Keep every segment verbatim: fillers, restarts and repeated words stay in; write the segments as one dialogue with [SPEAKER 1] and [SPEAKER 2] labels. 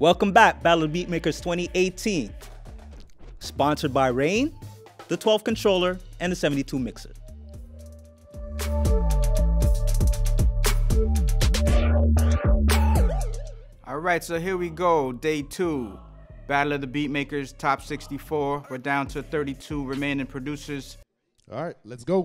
[SPEAKER 1] Welcome back, Battle of the Beatmakers twenty eighteen. Sponsored by Rain, the twelve controller, and the seventy-two mixer.
[SPEAKER 2] All right, so here we go, day two. Battle of the Beatmakers, top sixty-four. We're down to thirty-two remaining producers.
[SPEAKER 3] All right, let's go.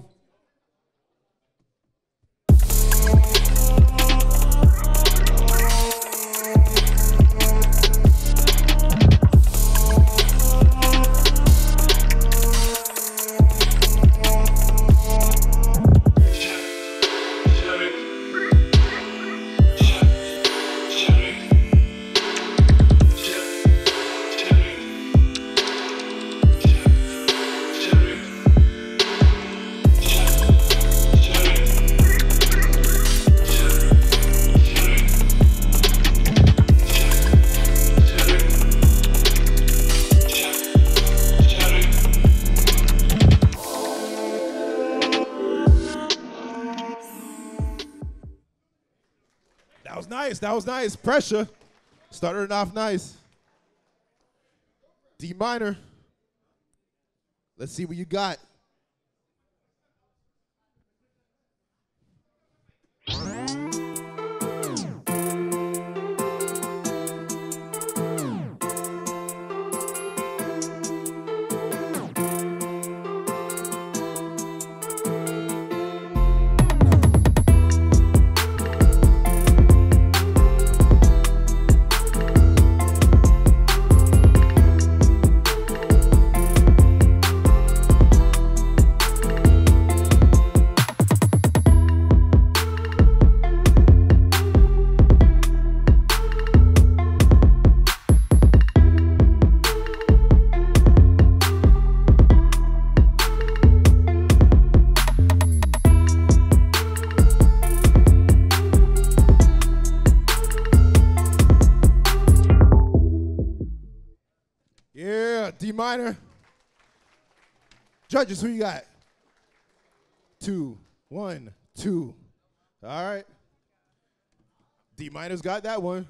[SPEAKER 3] That was nice. That was nice. Pressure. Started it off nice. D minor. Let's see what you got. D minor. Judges, who you got? Two, one, two. All right. D minor's got that one.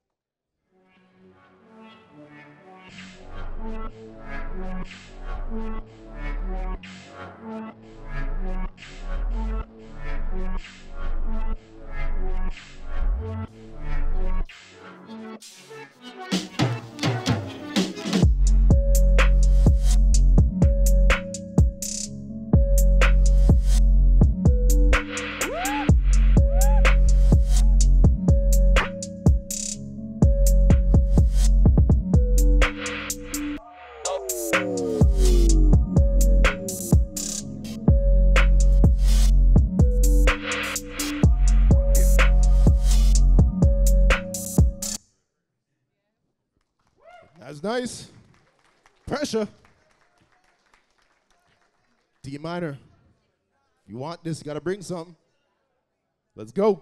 [SPEAKER 3] That's nice. Pressure. D minor. If you want this, you gotta bring something. Let's go.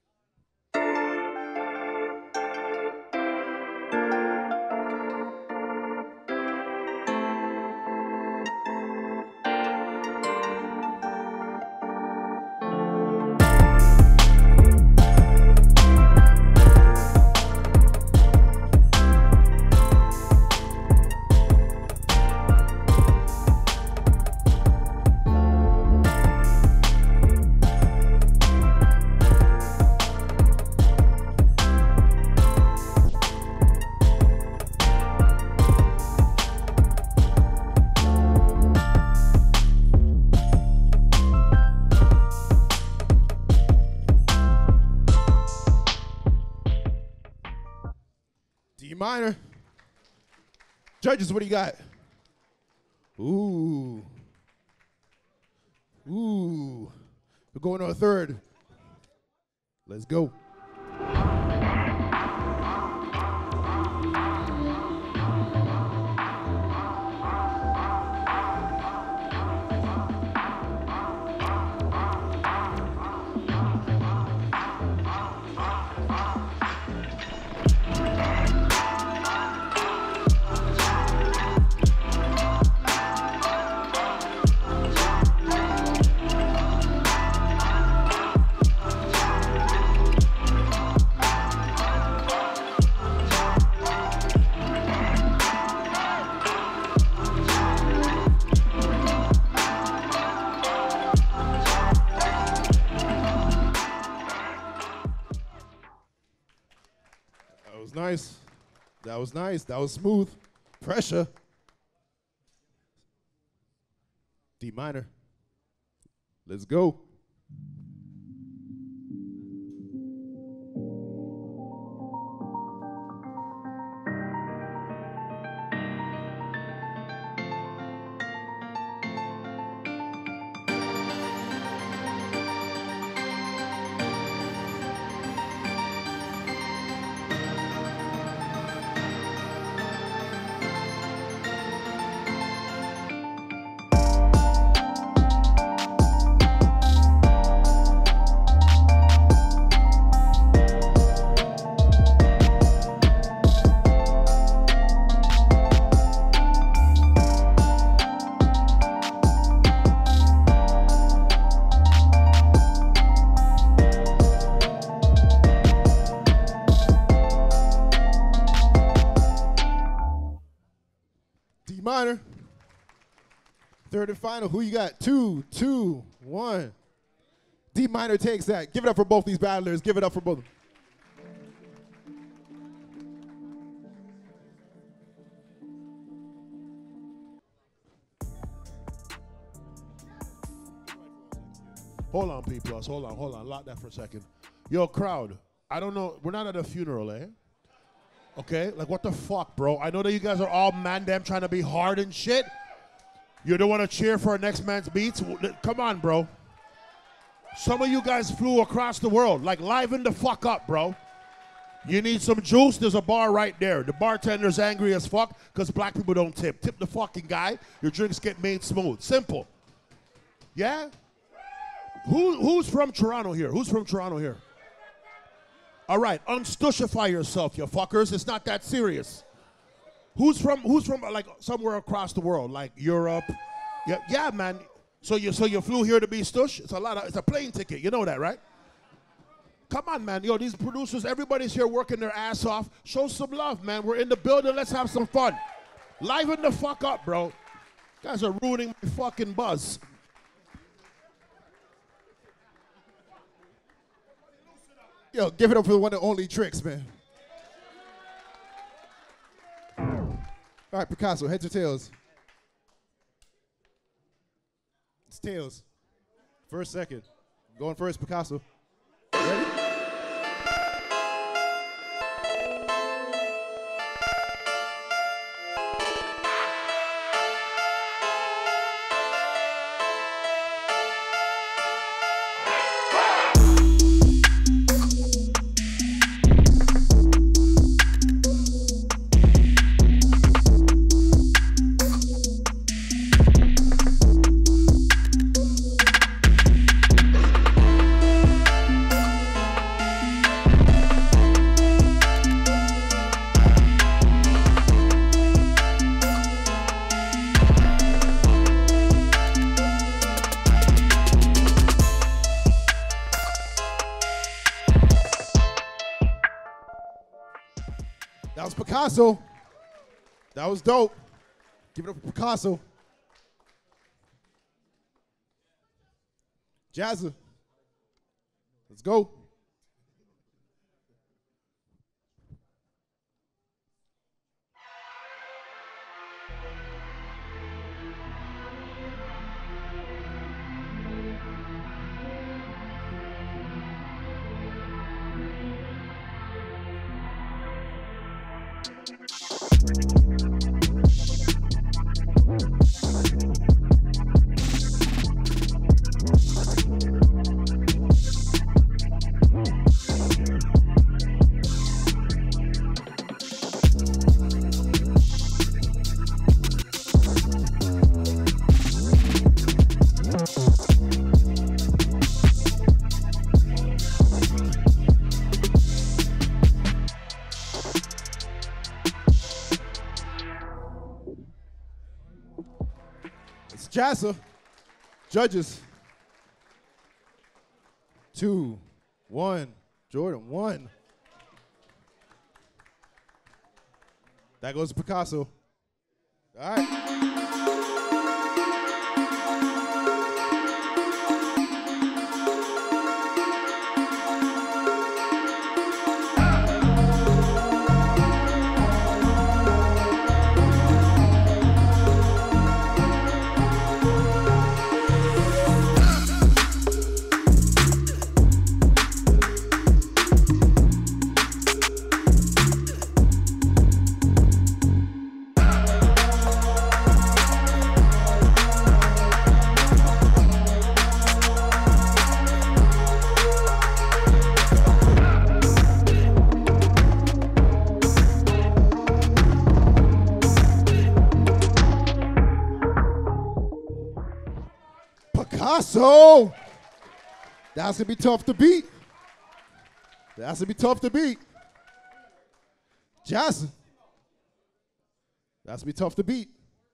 [SPEAKER 3] D minor. Judges, what do you got? Ooh. Ooh. We're going to a third. Let's go. That was nice. That was nice. That was smooth. Pressure. D minor. Let's go. Minor. Third and final. Who you got? Two, two, one. D minor takes that. Give it up for both these battlers. Give it up for both.
[SPEAKER 4] Hold on, P plus. Hold on, hold on. Lock that for a second. Yo, crowd. I don't know. We're not at a funeral, eh? Okay, like what the fuck, bro? I know that you guys are all man damn trying to be hard and shit. You don't want to cheer for our next man's beats? Come on, bro. Some of you guys flew across the world. Like, liven the fuck up, bro. You need some juice? There's a bar right there. The bartender's angry as fuck because black people don't tip. Tip the fucking guy. Your drinks get made smooth. Simple. Yeah? Who, who's from Toronto here? Who's from Toronto here? All right, unstushify yourself, you fuckers. It's not that serious. Who's from, who's from like somewhere across the world, like Europe? Yeah, yeah, man. So you, so you flew here to be stush? It's a lot of, it's a plane ticket. You know that, right? Come on, man. Yo, these producers, everybody's here working their ass off. Show some love, man. We're in the building. Let's have some fun. Liven the fuck up, bro. You guys are ruining my fucking buzz.
[SPEAKER 3] Yo, give it up for the one and only Tricks, man. All right, Picasso, heads or tails? It's tails. First, second. Going first, Picasso. Ready? That was Picasso. That was dope. Give it up for Picasso. Jazza. Let's go. Jazza, judges. Two, one, Jordan, one. That goes to Picasso. All right. Picasso. That's gonna be tough to beat. That's gonna be tough to beat. Jason. That's gonna be tough to beat.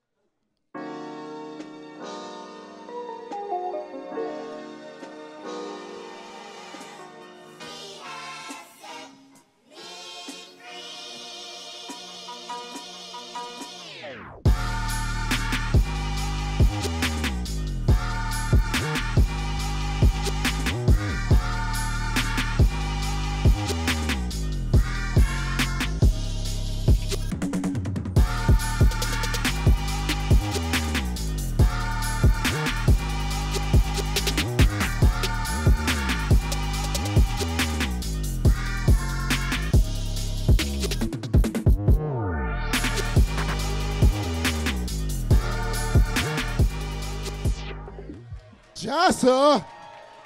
[SPEAKER 3] Jassa,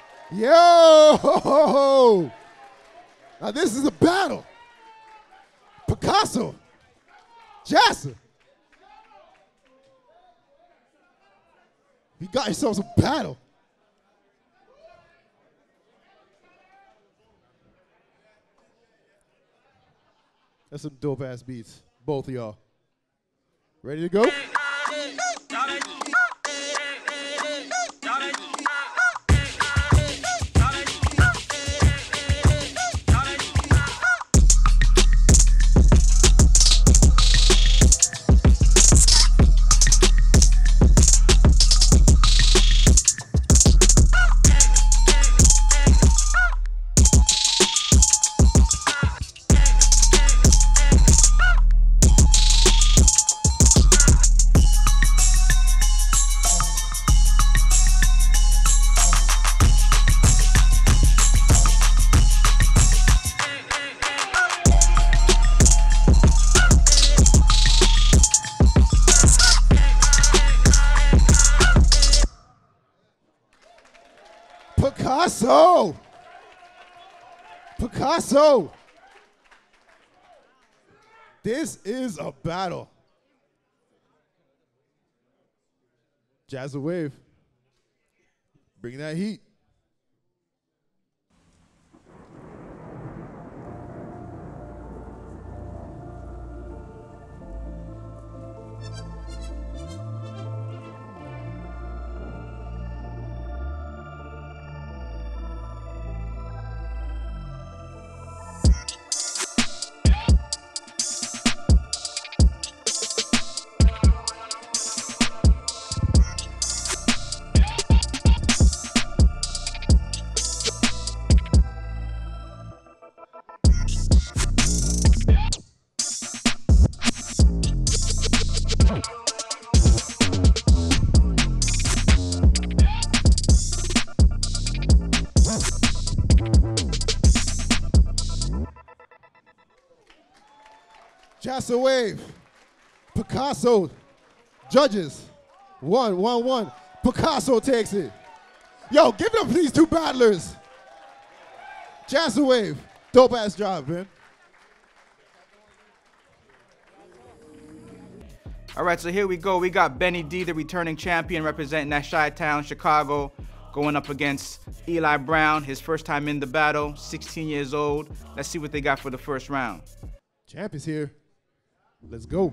[SPEAKER 3] yo! Now this is a battle. Picasso, Jassa. You got yourselves a battle. That's some dope ass beats, both of y'all. Ready to go? Picasso! Picasso! This is a battle. Jazz the wave. Bring that heat. Jazz the wave. Picasso. Judges. One, one, one. Picasso takes it. Yo, give it up for these two battlers. Jazz the wave. Dope ass job, man.
[SPEAKER 2] All right, so here we go. We got Benny D, the returning champion, representing that Chi-Town, Chicago, going up against Eli Brown, his first time in the battle, sixteen years old. Let's see what they got for the first round.
[SPEAKER 3] Champ is here. Let's go.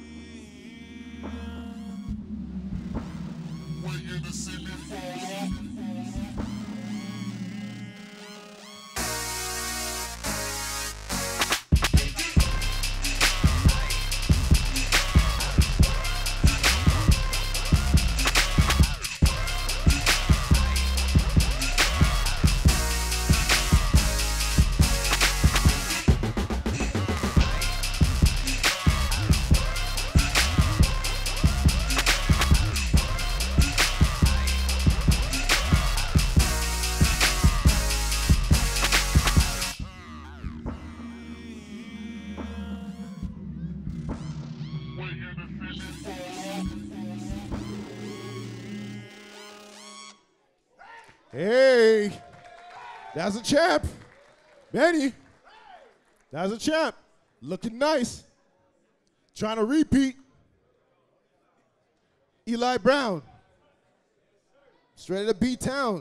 [SPEAKER 3] Hey, that's a champ. Benny, that's a champ. Looking nice. Trying to repeat. Eli Brown. Straight to B-Town.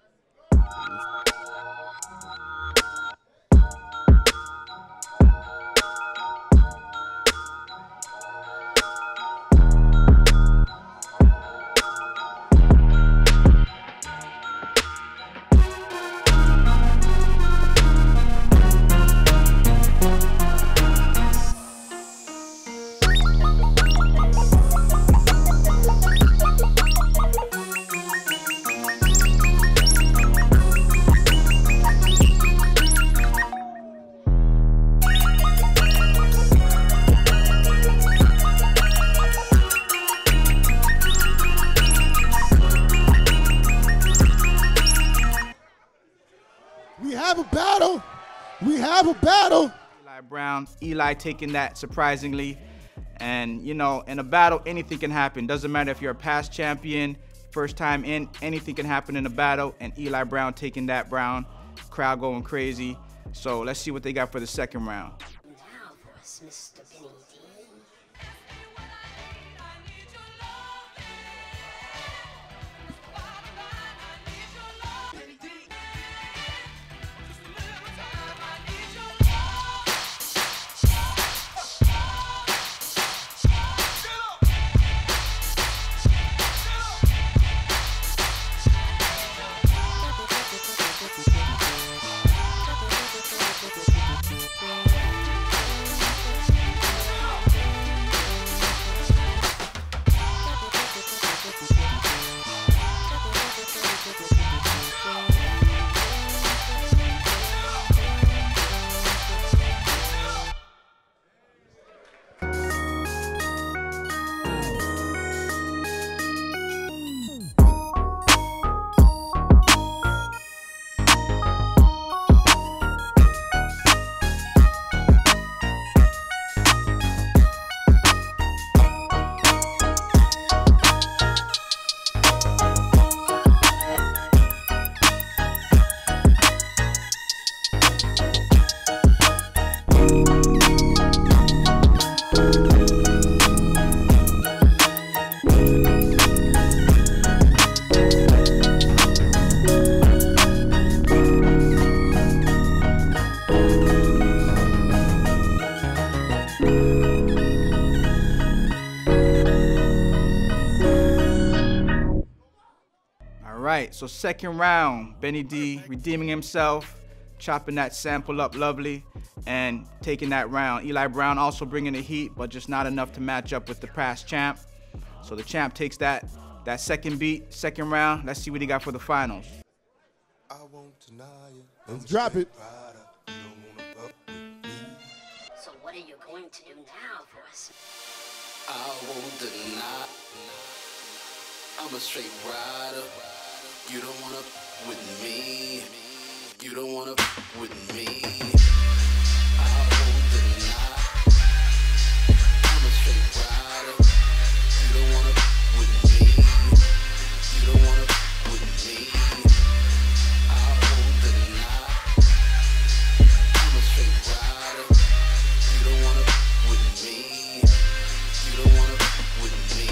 [SPEAKER 2] Brown, Eli taking that surprisingly. And, you know, in a battle, anything can happen. Doesn't matter if you're a past champion, first time in, anything can happen in a battle. And Eli Brown taking that Brown, crowd going crazy. So let's see what they got for the second round.
[SPEAKER 5] Now for us, Mister Benny D.
[SPEAKER 2] So second round, Benny D redeeming himself, chopping that sample up lovely, and taking that round. Eli Brown also bringing the heat, but just not enough to match up with the past champ. So the champ takes that that second beat, second round. Let's see what he got for the finals.
[SPEAKER 6] I won't deny it.
[SPEAKER 3] Let's drop it.
[SPEAKER 5] So what are you going to do now for us?
[SPEAKER 6] I won't deny. I'm a straight rider. You don't wanna with me. You don't wanna with me. I won't deny. I'm a straight rider. You don't wanna with me. You don't wanna with me. I won't deny. I'm a straight rider. You don't wanna with me. You don't wanna with me.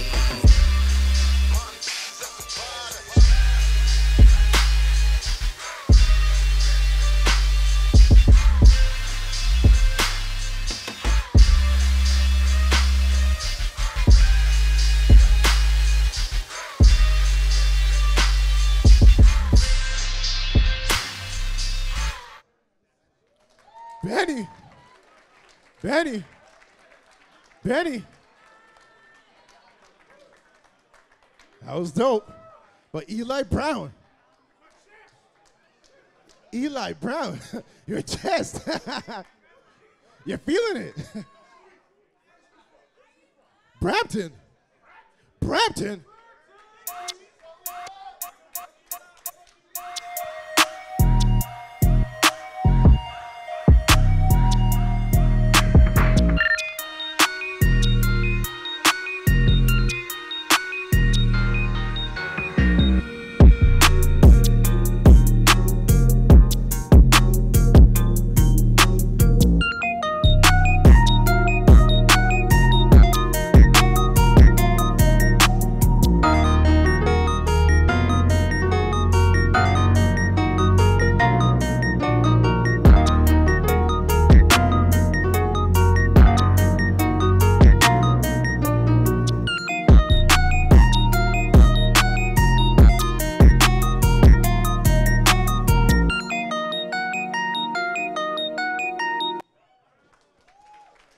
[SPEAKER 3] Benny, Benny, Benny. That was dope. But Eli Brown, Eli Brown, your chest, you're feeling it. Brampton, Brampton.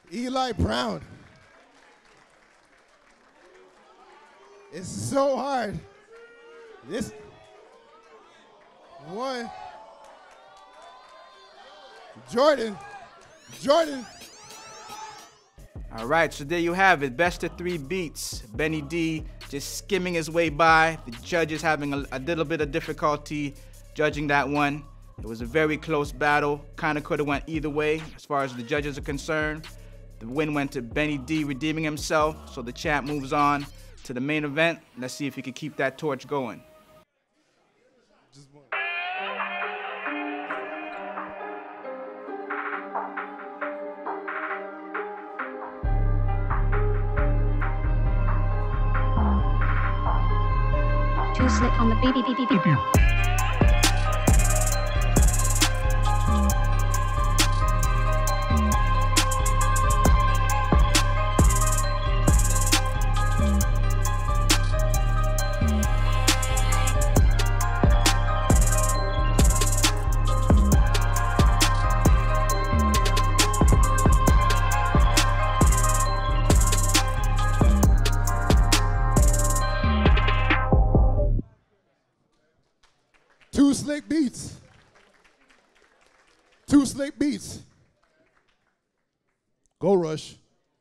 [SPEAKER 3] Eli Brown. It's so hard. This one. Jordon. Jordon.
[SPEAKER 2] All right, so there you have it. Best of three beats. Benny D just skimming his way by. The judges having a, a little bit of difficulty judging that one. It was a very close battle. Kind of could have went either way as far as the judges are concerned. The win went to Benny D redeeming himself, so the champ moves on to the main event. Let's see if he can keep that torch going.
[SPEAKER 7] Too slick on the baby baby baby.
[SPEAKER 3] Two slick beats. Two slick beats. Go Rush.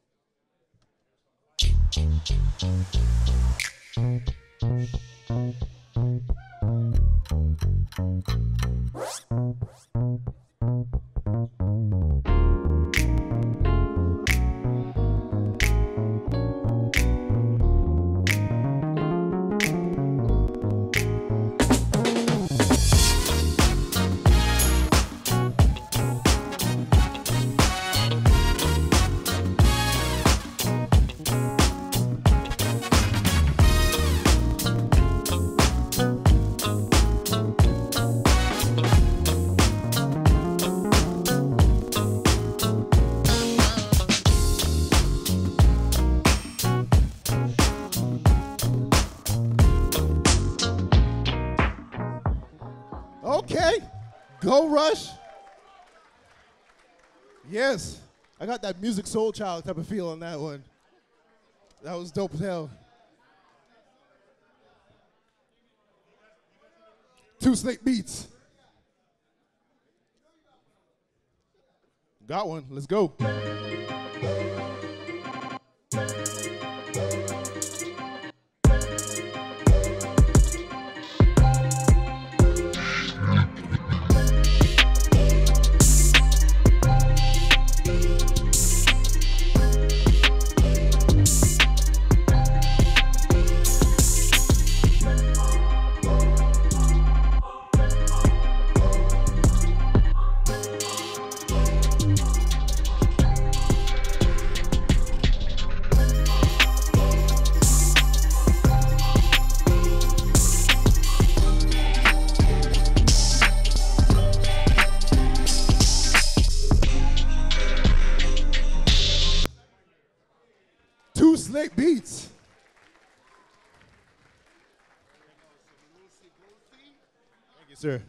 [SPEAKER 3] Okay, Go Rush. Yes, I got that Music Soul Child type of feel on that one. That was dope as hell. Two slick beats. Got one, let's go. Two slick beats. Thank you, sir.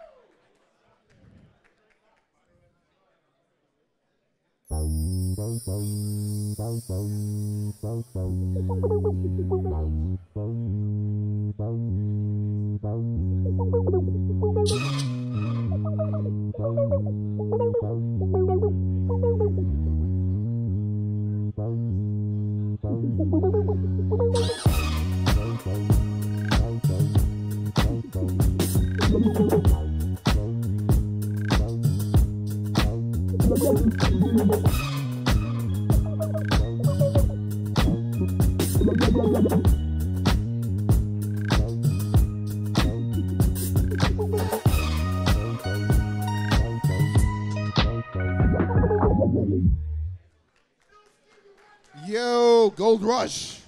[SPEAKER 3] Yo, Gold Rush.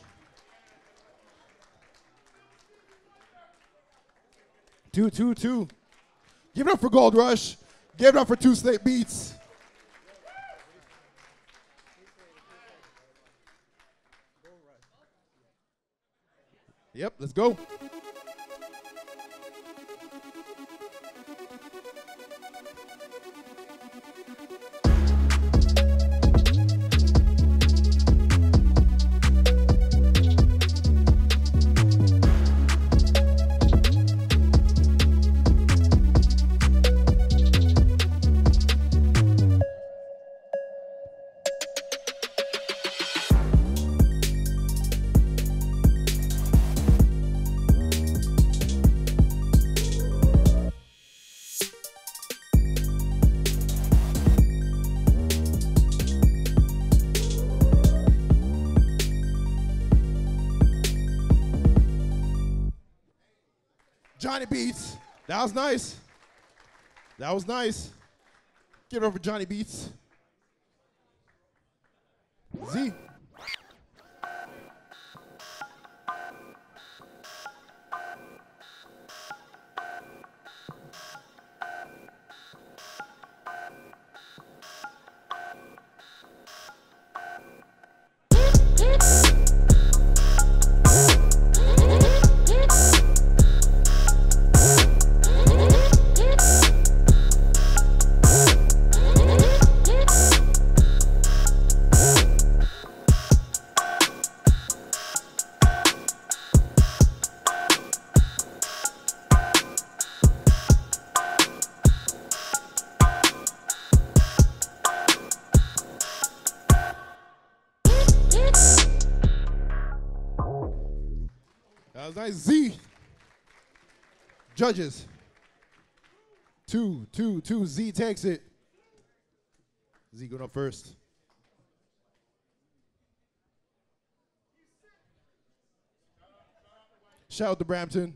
[SPEAKER 3] Two, two, two. Give it up for Gold Rush. Give it up for Two Slick Beats. Yep, let's go. Johnny Beats. That was nice. That was nice. Give it up for Johnny Beats. Z. That was nice. Z. Judges. Two, two, two. Z takes it. Z going up first. Shout out to Brampton.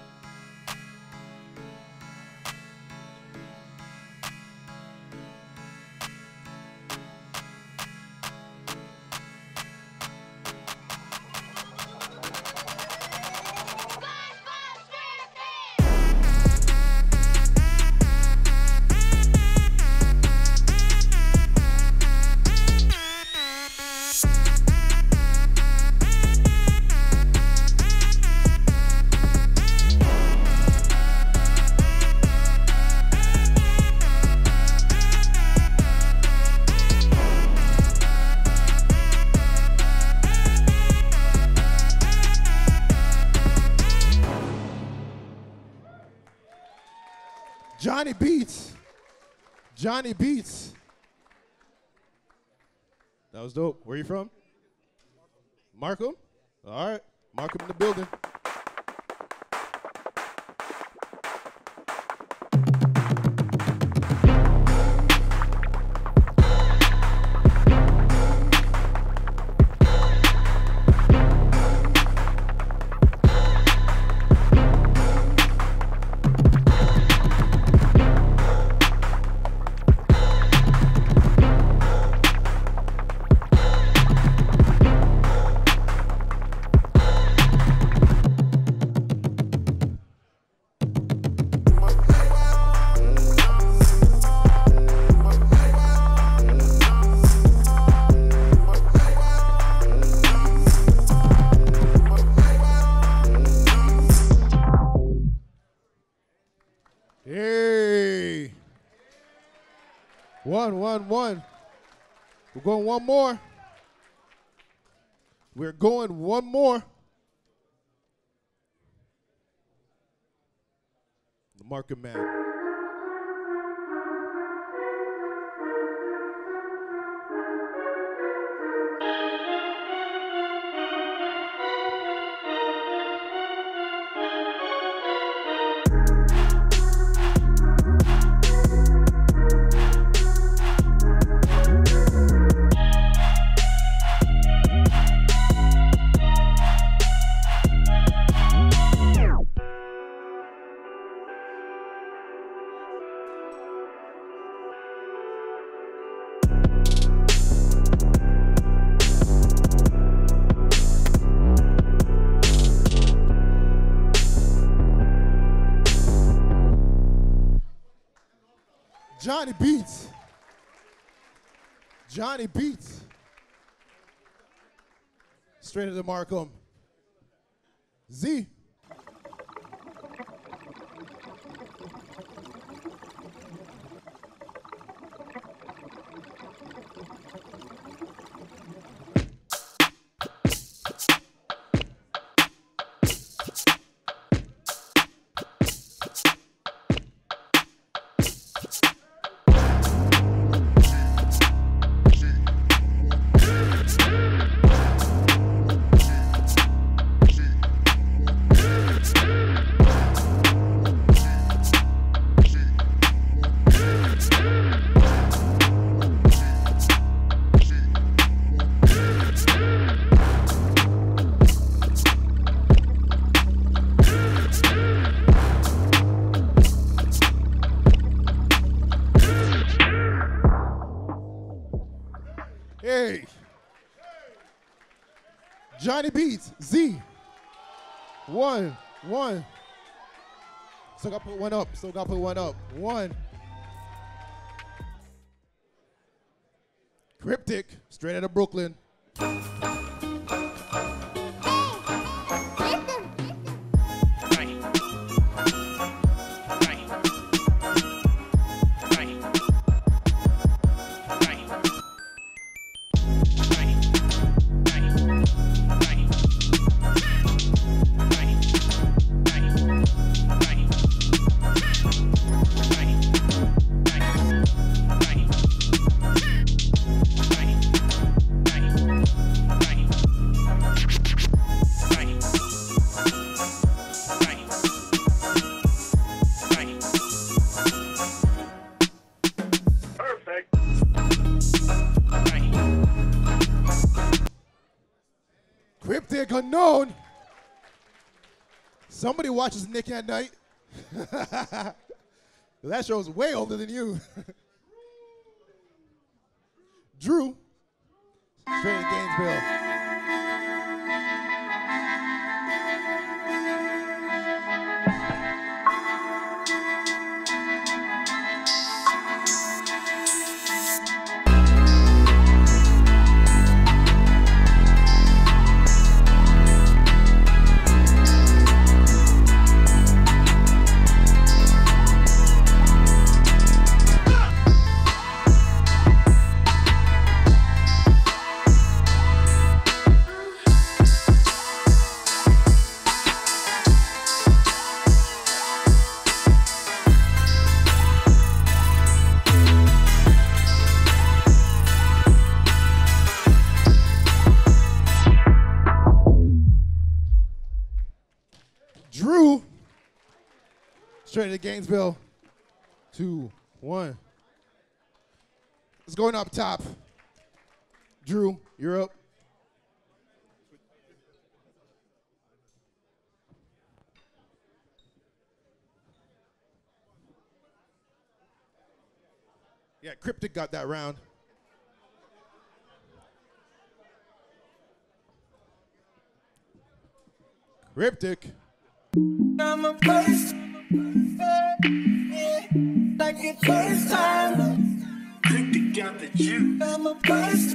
[SPEAKER 3] Johnny Beats. Johnny Beats. That was dope. Where are you from? Markham? All right. Markham in the building. Hey. One, one, one. We're going one more. We're going one more. The market man. Johnny Beats. Johnny Beats. Straight into Markham. Z. Johnny Beats, Z. One, one. Still got to put one up. Still got to put one up. One. Cryptic, straight out of Brooklyn. Cryptic Unknown. Somebody watches Nick at Night. That show's way older than you. Drew, straight in Gainesville. Drew, straight to Gainesville. Two, one. It's going up top. Drew, you're up. Yeah, Cryptic got that round. Cryptic.
[SPEAKER 8] I'm a first, like it first time. Cryptic got the juice. I'm a first,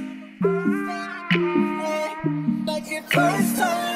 [SPEAKER 8] like it first time.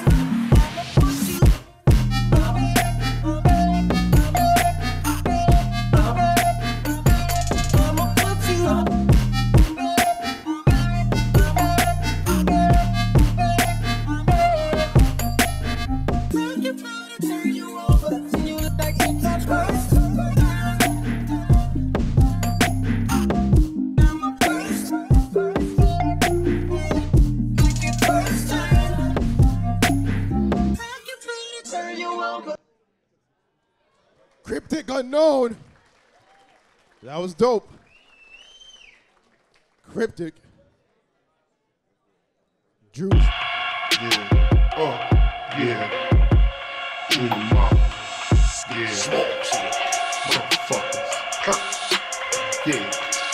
[SPEAKER 3] Cryptic Unknown. That was dope. Cryptic. Drew.
[SPEAKER 4] Yeah. Oh, yeah. Ooh, mama. Yeah. Smoke shit. Motherfuckers. Huh. Yeah.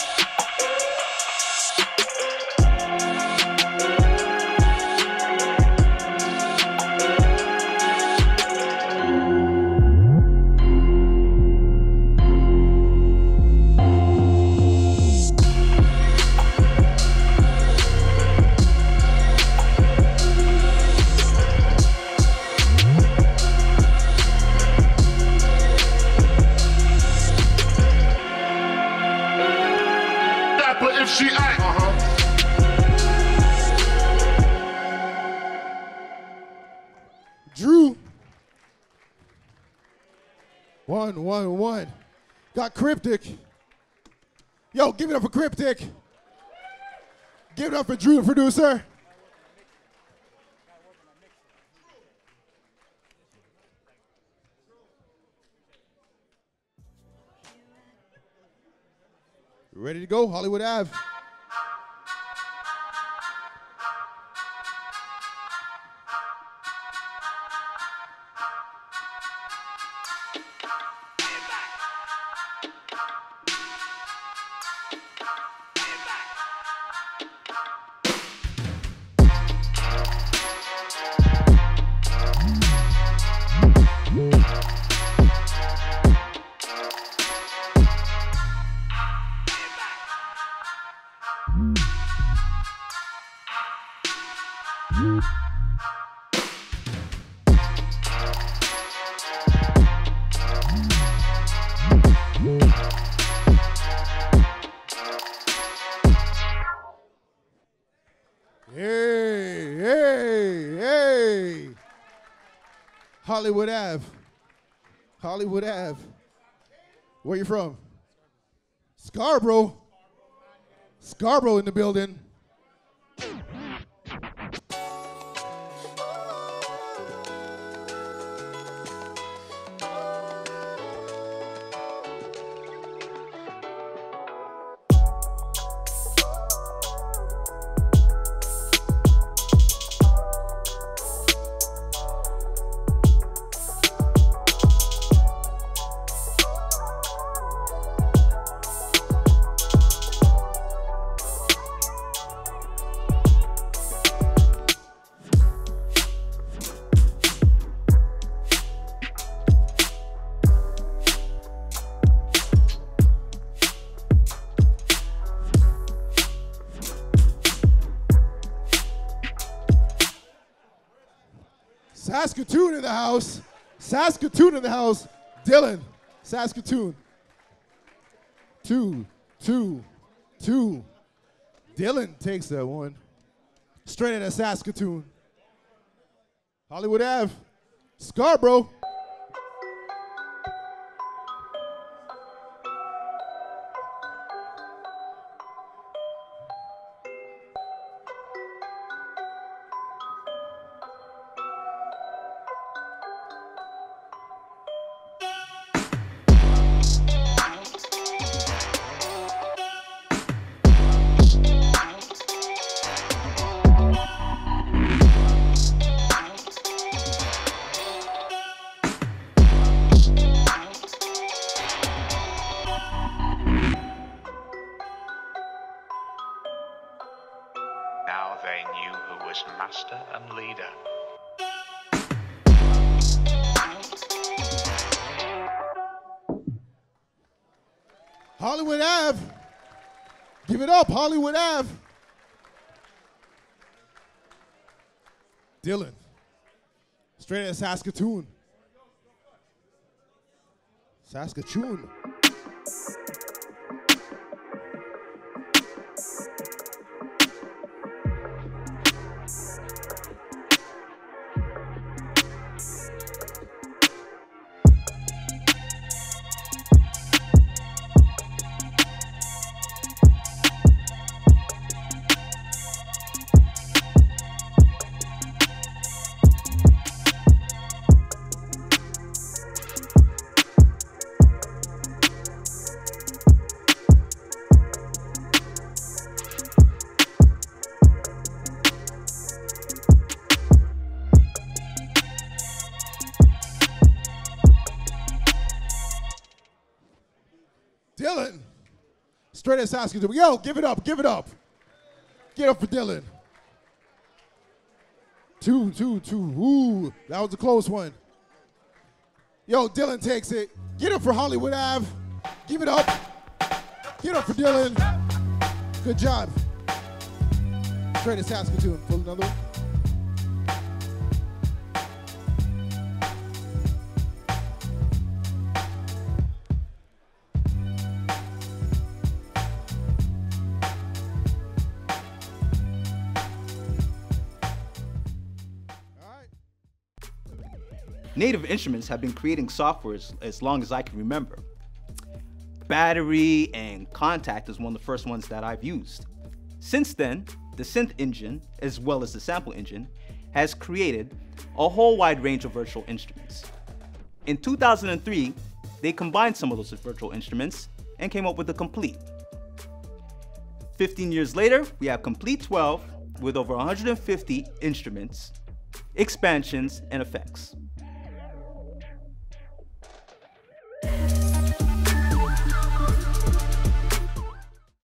[SPEAKER 9] She ain't. Uh-huh.
[SPEAKER 3] Drew. One, one, one. Got Cryptic. Yo, give it up for Cryptic. Give it up for Drew, the producer. Ready to go, Hollywood Ave. Hey, hey, hey. Hollywood Ave. Hollywood Ave. Where you from? Scarborough. Scarborough in the building. Saskatoon in the house. Saskatoon in the house. Dylan, Saskatoon. Two, two, two. Dylan takes that one. Straight out of Saskatoon. Hollywood Ave. Scarborough.
[SPEAKER 10] Now they knew who was master and leader.
[SPEAKER 3] Hollywood Ave. Give it up, Hollywood Ave. Dylan. Straight out of Saskatoon. Saskatoon. Dylan. Straight at Saskatoon. Yo, give it up, give it up. Get up for Dylan. Two, two, two. Ooh, that was a close one. Yo, Dylan takes it. Get up for Hollywood Ave. Give it up. Get up for Dylan. Good job. Straight at Saskatoon. Pull another one.
[SPEAKER 1] Native Instruments have been creating software as, as long as I can remember. Battery and Contact is one of the first ones that I've used. Since then, the synth engine, as well as the sample engine, has created a whole wide range of virtual instruments. In two thousand three, they combined some of those virtual instruments and came up with the Complete. fifteen years later, we have Complete twelve with over one hundred fifty instruments, expansions, and effects.